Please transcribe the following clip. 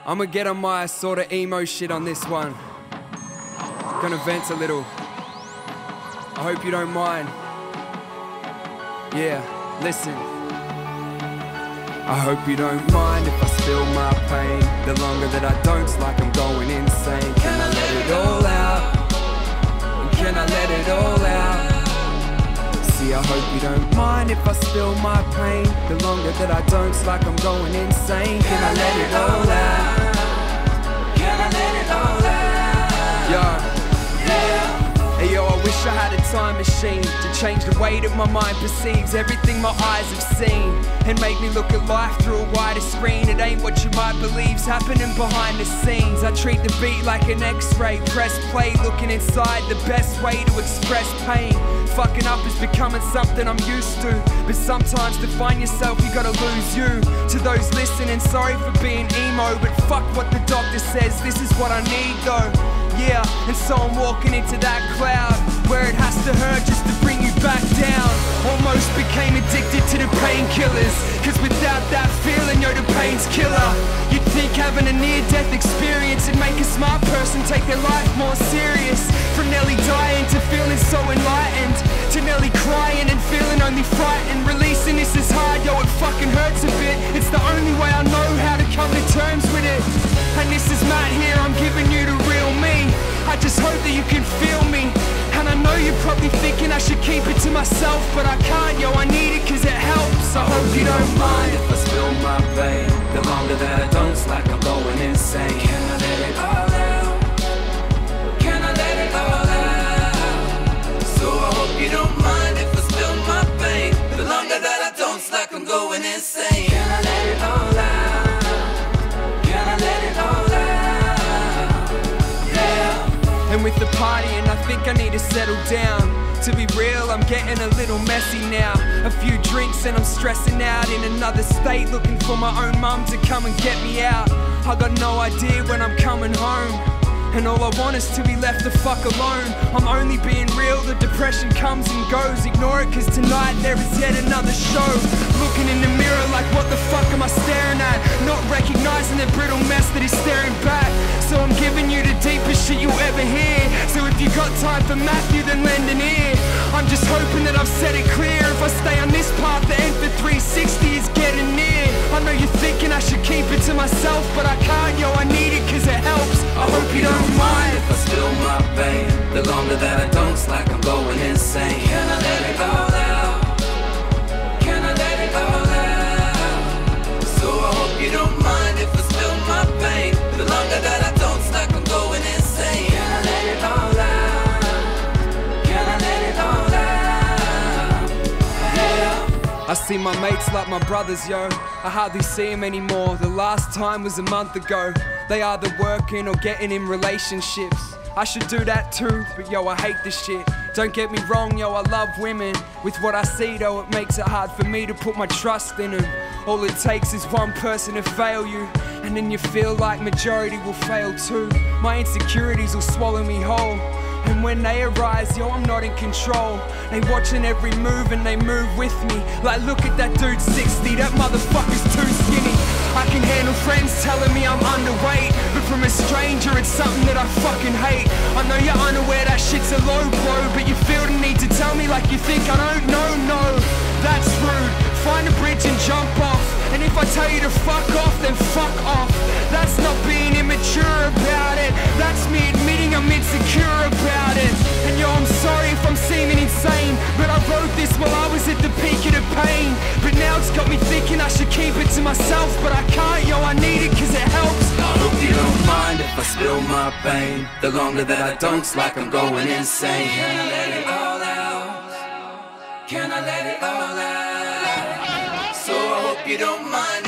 I'ma get on my sort of emo shit on this one. Gonna vent a little. I hope you don't mind. Yeah, listen. I hope you don't mind if I spill my pain. The longer that I don't, it's like I'm going insane. Can I let it all out? Can I let it all out? See, I hope you don't mind if I spill my pain. The longer that I don't, it's like I'm going insane. Can I let it all out? Can I let it all out? Yeah. Hey yo, I wish I had a time machine to change the way that my mind perceives everything my eyes have seen, and make me look at life through a wider screen. It ain't what you might believe's happening behind the scenes. I treat the beat like an x-ray, press play, looking inside, the best way to express pain. Fucking up is becoming something I'm used to, but sometimes to find yourself you gotta lose you. To those listening, sorry for being emo, but fuck what the doctor says, this is what I need though. Yeah, and so I'm walking into that cloud where it has to hurt just to bring you back down. Almost became addicted to the painkillers, cause without that feeling, yo, the pain's killer. You'd think having a near-death experience would make a smart person take their life more serious. From nearly dying to feeling so enlightened, to nearly crying and feeling only frightened. Releasing this is hard, yo, it fucking hurts a bit. It's the only way I know how to come to terms with it. And this is Matt here, I'm giving you the real me. I just hope that you can feel me. And I know you're probably thinking I should keep it to myself, but I can't, yo, I need it cause it helps. I hope you don't mind if I spill my pain. The longer that I don't, it's like I'm going insane. Can I let it all out? Can I let it all out? So I hope you don't mind if I spill my pain. The longer that I don't, it's like I'm going insane. Can I let it all out? Can I let it all out? Yeah. And with the partying, I think I need to settle down. To be real, I'm getting a little messy now. A few drinks and I'm stressing out, in another state, looking for my own mum to come and get me out. I got no idea when I'm coming home, and all I want is to be left the fuck alone. I'm only being real, the depression comes and goes. Ignore it cause tonight there is yet another show. Looking in the mirror like what the fuck am I staring at? Not recognizing the brittle mess that is staring back. So I'm giving you the deepest shit you'll ever hear. So if you got time for Matthew, then lend an ear. I'm just hoping that I've said it clear. If I stay on this path, the end for 360 is getting near. I know you're thinking I should keep it to myself, but I can't, yo, I need it cause it helps. I hope you don't mind if I spill my pain. The longer that I don't, it's like I'm going insane. Can I let it all out? Can I let it all out? So I hope you don't mind if I spill my pain. The longer that I don't, it's like I'm going insane. Can I let it all out? Can I let it all out? Yeah. I see my mates like my brothers, yo. I hardly see them anymore. The last time was a month ago. They either working or getting in relationships. I should do that too, but yo, I hate this shit. Don't get me wrong, yo, I love women. With what I see though, it makes it hard for me to put my trust in them. All it takes is one person to fail you, and then you feel like majority will fail too. My insecurities will swallow me whole, and when they arise, yo, I'm not in control. They watching every move and they move with me. Like, look at that dude 60, that motherfucker's too skinny. I can handle friends telling me I'm underweight, but from a stranger it's something that I fucking hate. I know you're unaware that shit's a low blow, but you feel the need to tell me like you think I don't know. No, that's rude. Find a bridge and jump off, and if I tell you to fuck off, then fuck off. That's not being immature about it, that's me admitting I'm insecure about it. And yo, I'm sorry if I'm seeming insane, but I wrote this while I was at the peak of the pain. But now it's got me thinking I should keep it to myself, but I can't, yo, I need it cause it helps. I hope you don't mind if I spill my pain. The longer that I don't, it's like I'm going insane. Can I let it all out? Can I let it all out? So I hope you don't mind